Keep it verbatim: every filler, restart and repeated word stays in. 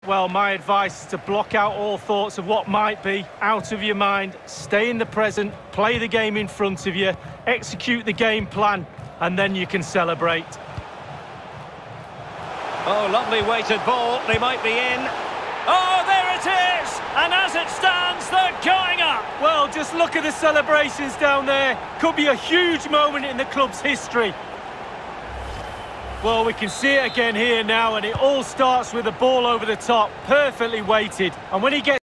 Well, my advice is to block out all thoughts of what might be, out of your mind, stay in the present, play the game in front of you, execute the game plan, and then you can celebrate. Oh, lovely weighted ball, they might be in. Oh, there it is! And as it stands, they're going up! Well, just look at the celebrations down there. Could be a huge moment in the club's history. Well, we can see it again here now, and it all starts with the ball over the top, perfectly weighted. And when he gets